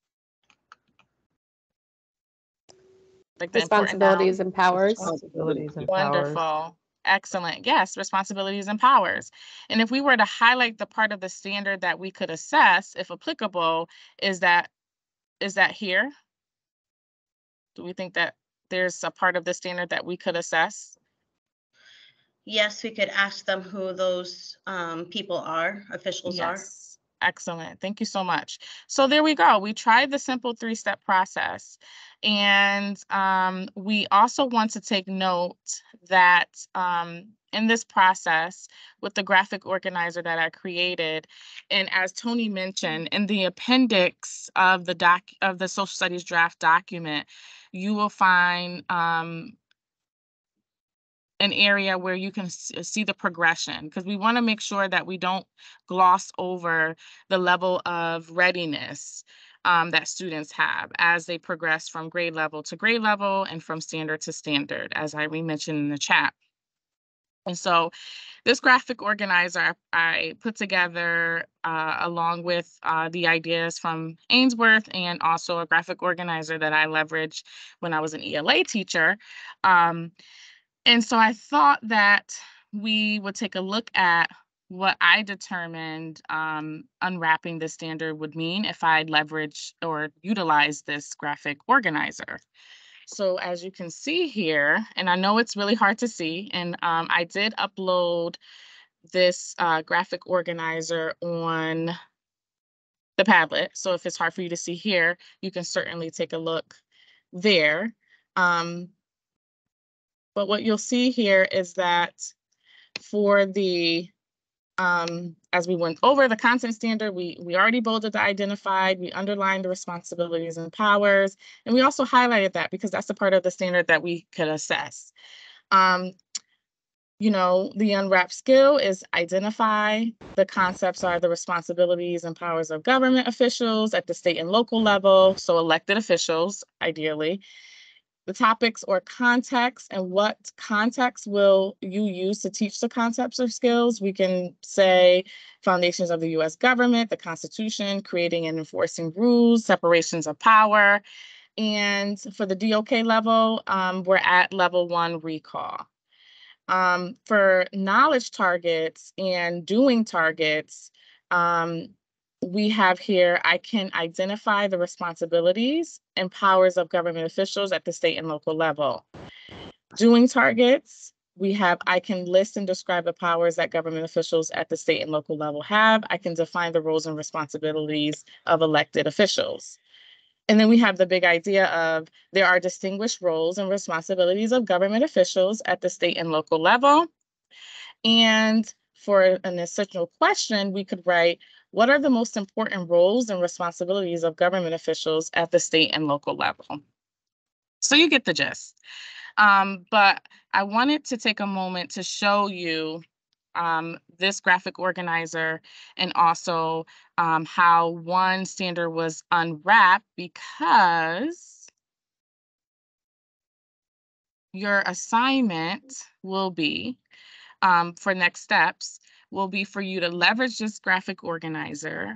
Like the Responsibilities and powers. Responsibilities and powers. Wonderful. Excellent. Yes, responsibilities and powers. And if we were to highlight the part of the standard that we could assess, if applicable, is that here? Do we think that there's a part of the standard that we could assess? Yes, we could ask them who those people are, officials are. Yes. Excellent. Thank you so much. So there we go. We tried the simple 3-step process. And we also want to take note that in this process with the graphic organizer that I created, and as Tony mentioned, in the appendix of the social studies draft document, you will find an area where you can see the progression, because we want to make sure that we don't gloss over the level of readiness that students have as they progress from grade level to grade level and from standard to standard, as I mentioned in the chat. And so this graphic organizer I put together along with the ideas from Ainsworth, and also a graphic organizer that I leveraged when I was an ELA teacher. And so I thought that we would take a look at what I determined unwrapping the standard would mean if I leverage or utilize this graphic organizer. So as you can see here, and I know it's really hard to see, and I did upload this graphic organizer on the Padlet. So if it's hard for you to see here, you can certainly take a look there. But what you'll see here is that for the, as we went over the content standard, we already bolded the identified, we underlined the responsibilities and powers, and we also highlighted that because that's a part of the standard that we could assess. You know, the unwrapped skill is identify. The concepts are the responsibilities and powers of government officials at the state and local level, so elected officials, ideally. The topics or context, and what context will you use to teach the concepts or skills? We can say foundations of the U.S. government, the Constitution, creating and enforcing rules, separations of power. And for the DOK level, we're at level 1 recall. For knowledge targets and doing targets, we have here, I can identify the responsibilities and powers of government officials at the state and local level. Doing targets, I can list and describe the powers that government officials at the state and local level have. I can define the roles and responsibilities of elected officials. And then we have the big idea of there are distinguished roles and responsibilities of government officials at the state and local level. And for an essential question, we could write, what are the most important roles and responsibilities of government officials at the state and local level? So you get the gist. But I wanted to take a moment to show you this graphic organizer and also how one standard was unwrapped, because your assignment will be, for next steps, will be for you to leverage this graphic organizer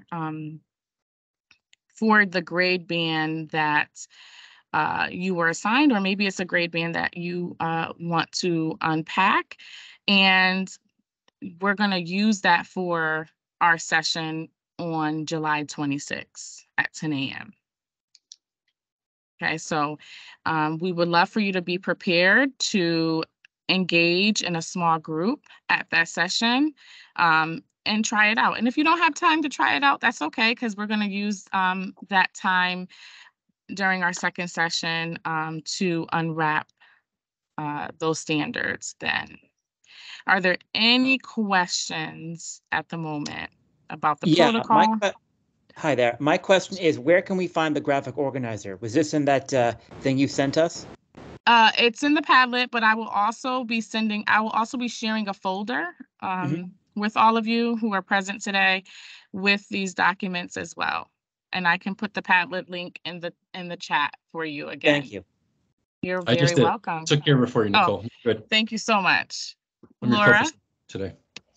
for the grade band that you were assigned, or maybe it's a grade band that you want to unpack. And we're going to use that for our session on July 26th at 10 a.m. Okay, so we would love for you to be prepared to engage in a small group at that session and try it out. And if you don't have time to try it out, that's okay, because we're going to use that time during our second session to unwrap those standards then. Are there any questions at the moment about the protocol? Hi there. My question is, where can we find the graphic organizer? Was this in that thing you sent us? It's in the Padlet, but I will also be sharing a folder with all of you who are present today with these documents as well. And I can put the Padlet link in the chat for you again. Thank you. You're very welcome. Took care of it for you, Nicole. Oh, good. Thank you so much. I'm your Laura? Today.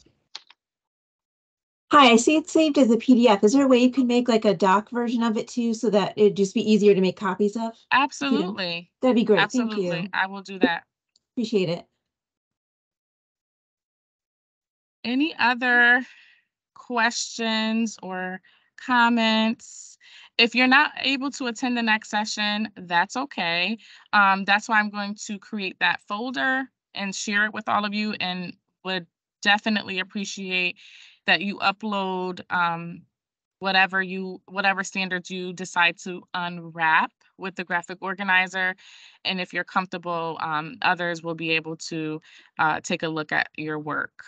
Hi, I see it's saved as a PDF. Is there a way you can make like a doc version of it too, so that it'd just be easier to make copies of? Absolutely. That'd be great. Absolutely. Thank you. I will do that. Appreciate it. Any other questions or comments? If you're not able to attend the next session, that's okay. That's why I'm going to create that folder and share it with all of you, and would definitely appreciate that you upload whatever standards you decide to unwrap with the graphic organizer. And if you're comfortable, others will be able to take a look at your work.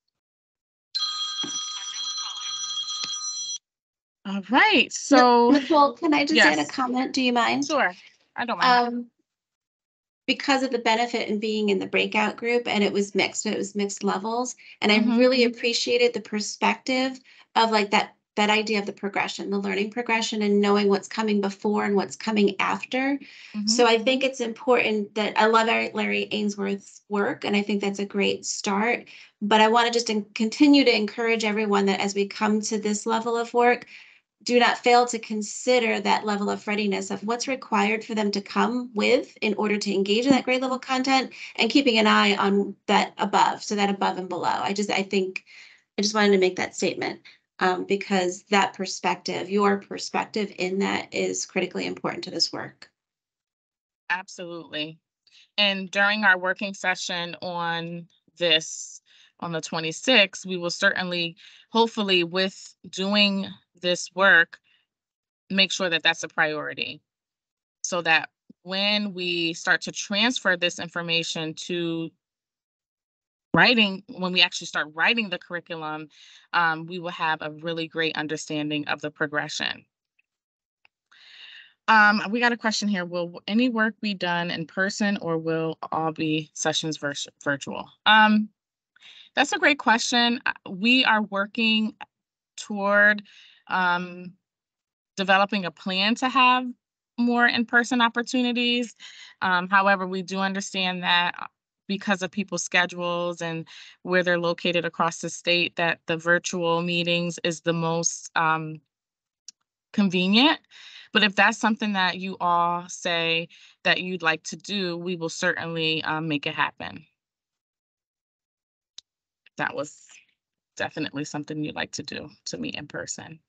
All right, so Nicole, can I just add a yes. comment? Do you mind? Sure, I don't mind. Because of the benefit in being in the breakout group, and it was mixed levels, and I really appreciated the perspective of like that idea of the progression, the learning progression, and knowing what's coming before and what's coming after. So I think it's important that I love Larry Ainsworth's work, and I think that's a great start. But I want to just continue to encourage everyone that as we come to this level of work, do not fail to consider that level of readiness of what's required for them to come with in order to engage in that grade level content, and keeping an eye on that above, so that above and below. I just wanted to make that statement because that perspective, your perspective in that, is critically important to this work. Absolutely. And during our working session on this, on the 26th, we will certainly, hopefully with doing this work, make sure that that's a priority, so that when we start to transfer this information to writing, when we actually start writing the curriculum, we will have a really great understanding of the progression. We got a question here. Will any work be done in person, or will all be sessions virtual? That's a great question. We are working toward developing a plan to have more in-person opportunities. However, we do understand that because of people's schedules and where they're located across the state, that the virtual meetings is the most convenient. But if that's something that you all say that you'd like to do, we will certainly make it happen. That was definitely something you'd like to do, to meet in person.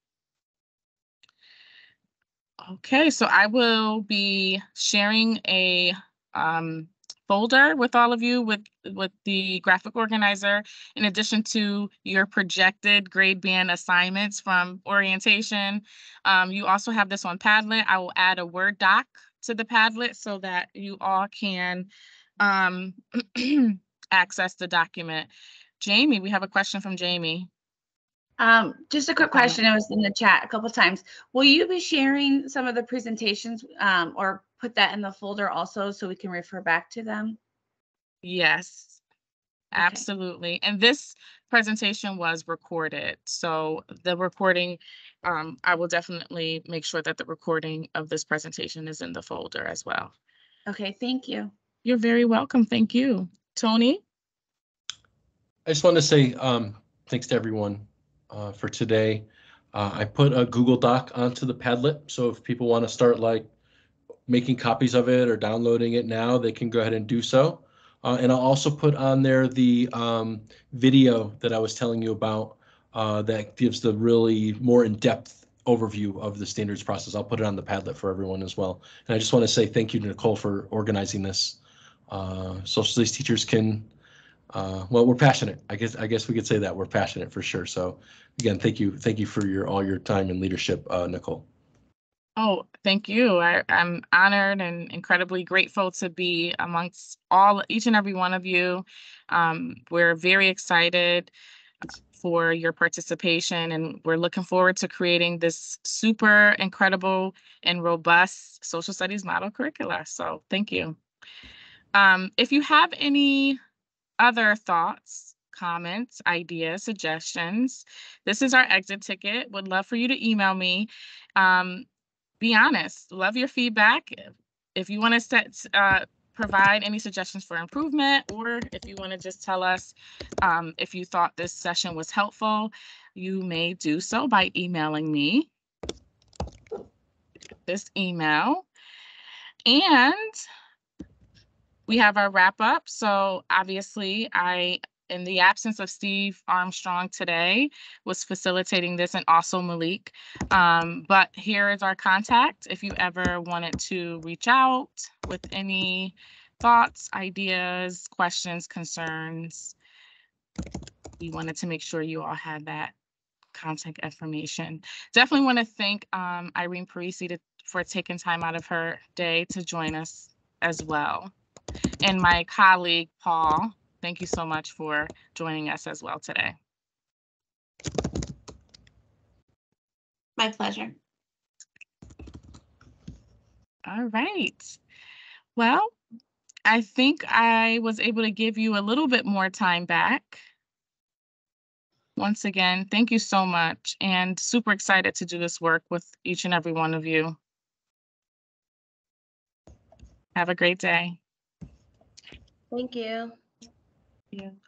Okay, so I will be sharing a folder with all of you with the graphic organizer, in addition to your projected grade band assignments from orientation. You also have this on Padlet. I will add a Word doc to the Padlet so that you all can access the document. Jamie, we have a question from Jamie. Just a quick question. It was in the chat a couple times. Will you be sharing some of the presentations or put that in the folder also so we can refer back to them? Yes, absolutely. And this presentation was recorded. So the recording, I will definitely make sure that the recording of this presentation is in the folder as well. Okay, thank you. You're very welcome. Thank you. Tony? I just want to say thanks to everyone for today. I put a Google Doc onto the Padlet, so if people want to start like making copies of it or downloading it now, they can go ahead and do so. And I'll also put on there the video that I was telling you about that gives the really more in-depth overview of the standards process. I'll put it on the Padlet for everyone as well. And I just want to say thank you to Nicole for organizing this. Social studies teachers can, well, we're passionate. I guess we could say that we're passionate for sure. So again, thank you for all your time and leadership, Nicole. Oh, thank you. I'm honored and incredibly grateful to be amongst each and every one of you. We're very excited for your participation, and we're looking forward to creating this super incredible and robust social studies model curricula. So thank you. If you have any other thoughts, comments, ideas, suggestions, this is our exit ticket. Would love for you to email me. Be honest, love your feedback. If you want to provide any suggestions for improvement, or if you want to just tell us if you thought this session was helpful, you may do so by emailing me this email. And we have our wrap up. So obviously in the absence of Steve Armstrong today, was facilitating this, and also Malik. But here is our contact. If you ever wanted to reach out with any thoughts, ideas, questions, concerns, we wanted to make sure you all had that contact information. Definitely want to thank Irene Parisi for taking time out of her day to join us as well. And my colleague, Paul, thank you so much for joining us as well today. My pleasure. All right. Well, I think I was able to give you a little bit more time back. Once again, thank you so much, and super excited to do this work with each and every one of you. Have a great day. Thank you. Yeah.